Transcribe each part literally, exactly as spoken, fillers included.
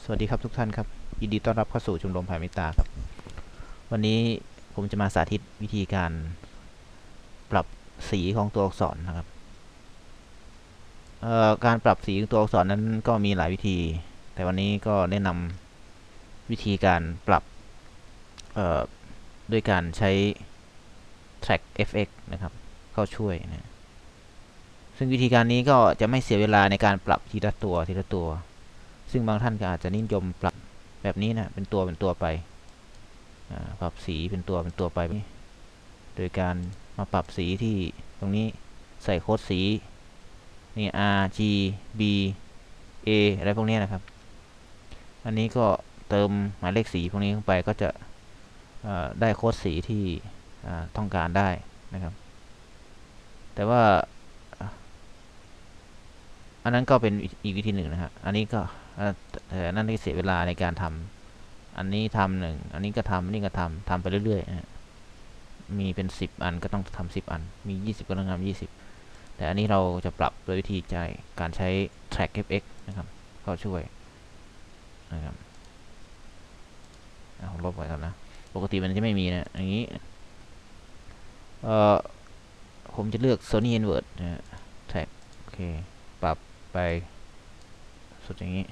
สวัสดีครับทุกท่านครับยินดีต้อนรับเข้าสู่ชมรมแผ่เมตตาครับวันนี้ผมจะมาสาธิตวิธีการปรับสีของตัวอักษรนะครับการปรับสีของตัวอักษรนั้นก็มีหลายวิธีแต่วันนี้ก็แนะนำวิธีการปรับด้วยการใช้ track เอฟ เอ็กซ์ นะครับเข้าช่วยนะซึ่งวิธีการนี้ก็จะไม่เสียเวลาในการปรับทีละตัวทีละตัวซึ่งบางท่านก็อาจจะนิยมปรับแบบนี้นะเป็นตัวเป็นตัวไปปรับสีเป็นตัวเป็นตัวไปโดยการมาปรับสีที่ตรงนี้ใส่โค้ดสีนี่ R G B A อะไรพวกนี้นะครับอันนี้ก็เติมหมายเลขสีพวกนี้เข้าไปก็จะได้โค้ดสีที่ต้องการได้นะครับแต่ว่าอันนั้นก็เป็นอีกวิธีหนึ่งนะครับอันนี้ก็นั่นที่เสียเวลาในการทำอันนี้ทำหนึ่งอันนี้ก็ทำอันนี้ก็ทำทำไปเรื่อยๆมีเป็นสิบอันก็ต้องทำสิบอันมียี่สิบก็ต้องทำยี่สิบแต่อันนี้เราจะปรับโดยวิธีใจการใช้ track เอฟ เอ็กซ์ นะครับก็ช่วยนะครับเอาลบไว้ครับนะปกติมันจะไม่มีนะอย่างนี้เอ่อผมจะเลือก Sony Invert นะ track โอเคปรับไปสุดอย่างนี้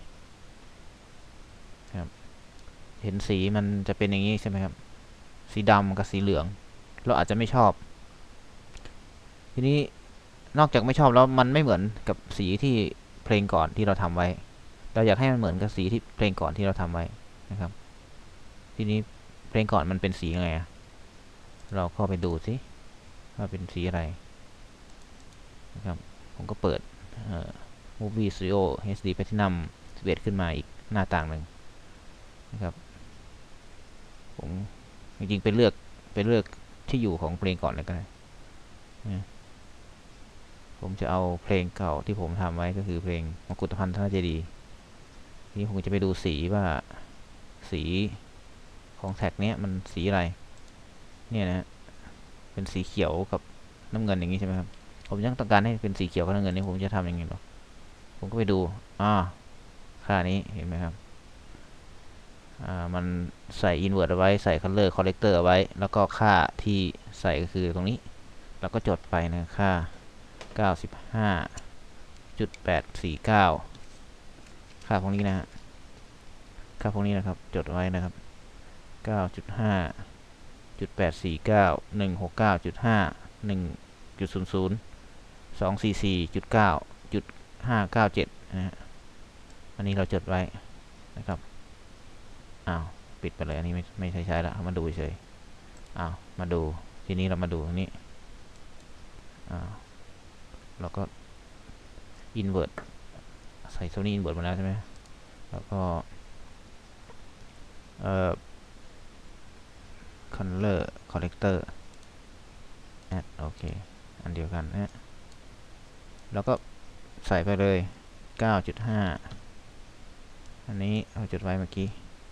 ครับเห็นสีมันจะเป็นอย่างนี้ใช่ไหมครับสีดำกับสีเหลืองเราอาจจะไม่ชอบทีนี้นอกจากไม่ชอบแล้วมันไม่เหมือนกับสีที่เพลงก่อนที่เราทำไว้เราอยากให้มันเหมือนกับสีที่เพลงก่อนที่เราทำไว้นะครับทีนี้เพลงก่อนมันเป็นสีไงเราเข้าไปดูสิว่าเป็นสีอะไรนะครับผมก็เปิด Movie Studio เอช ดี Platinum สิบเอ็ดขึ้นมาอีกหน้าต่างหนึ่งนะครับผมจริงๆไปเลือกไปเลือกที่อยู่ของเพลงก่อนเลยก็ได้ผมจะเอาเพลงเก่าที่ผมทำไว้ก็คือเพลงมกุฏพันธ์ธนเจดีย์นี้ผมจะไปดูสีว่าสีของแท็กเนี้ยมันสีอะไรเนี่ยนะเป็นสีเขียวกับน้ำเงินอย่างนี้ใช่ไหมครับผมยังต้องการให้เป็นสีเขียวกับน้ำเงินนี่ผมจะทำยังไงหรอผมก็ไปดูอ่าค่านี้เห็นไหมครับอ่ามันใส่ invert เอาไว้ใส่ color corrector เอาไว้แล้วก็ค่าที่ใส่ก็คือตรงนี้เราก็จดไปนะค่า เก้าสิบห้าจุดแปดสี่เก้า ค่าพวกนี้นะฮะค่าพวกนี้นะครับจดไว้นะครับ เก้าจุดห้าจุดแปดสี่เก้า หนึ่งหกเก้าจุดห้า หนึ่งจุดศูนย์ศูนย์ สองสี่สี่จุดเก้า จุดห้าเก้าเจ็ดนะฮะอันนี้เราจดไว้นะครับอ้าวปิดไปเลยอันนี้ไม่ไม่ใช้ใช้แล้วมาดูเฉยอ้าวมาดูทีนี้เรามาดูตรงนี้อ้าวเราก็ invert ใส่ Sony invert มาแล้วใช่ไหมแล้วก็เอ่อ color corrector add โอเคอันเดียวกันนะแล้วก็ใส่ไปเลย เก้าจุดห้า อันนี้เอาจดไว้เมื่อกี้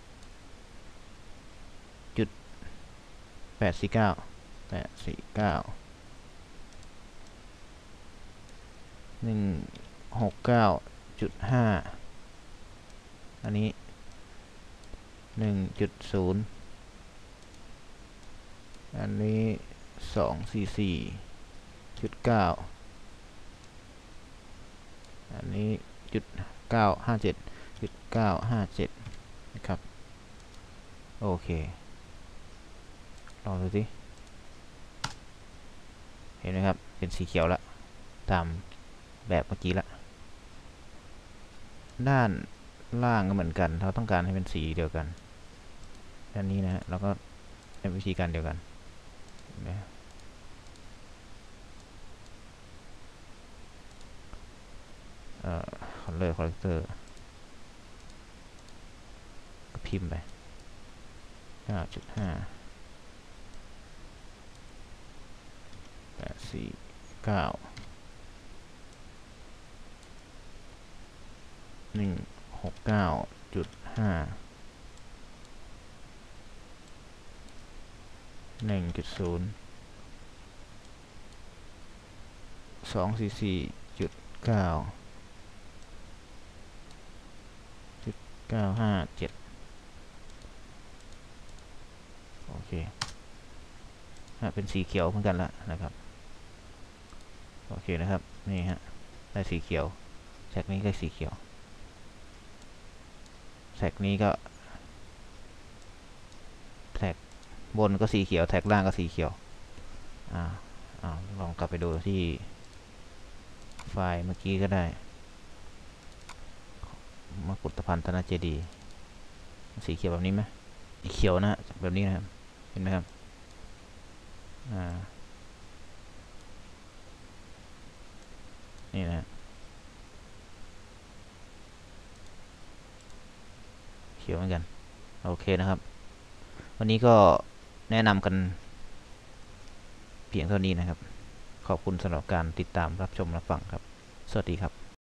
จุดแปดสี่เก้า แปดสี่เก้า หนึ่งหกเก้าจุดห้า อันนี้ หนึ่งจุดศูนย์ อันนี้ สองสี่สี่จุดเก้า อันนี้จุดเก้าห้าเจ็ดจุดเก้าห้าเจ็ดนะครับโอเคลองดูสิเห็นไหมครับเป็นสีเขียวแล้วตามแบบเมื่อกี้ละด้านล่างก็เหมือนกันเราต้องการให้เป็นสีเดียวกันด้านนี้นะฮะเราก็ใช้วิธีการเดียวกันนะเอ่อ color corrector ก็พิมพ์ไป เก้าจุดห้า แปดสี่เก้า หนึ่งหกเก้าจุดห้า หนึ่งจุดศูนย์ สองสี่สี่จุดเก้าจุดเก้าห้าเจ็ดโอเคเป็นสีเขียวเหมือนกันละนะครับโอเคนะครับนี่ฮะได้สีเขียวแท็กนี้ก็สีเขียวแท็กนี้ก็แท็กบนก็สีเขียวแท็กล่างก็สีเขียวอ่าอ่าลองกลับไปดูที่ไฟล์เมื่อกี้ก็ได้มกุฏพันธนเจดีย์สีเขียวแบบนี้ไหมสีเขียวนะแบบนี้นะครับเห็นไหมครับอ่านี่นะเขียวเหมือนกันโอเคนะครับวันนี้ก็แนะนำกันเพียงเท่านี้นะครับขอบคุณสำหรับการติดตามรับชมรับฟังครับสวัสดีครับ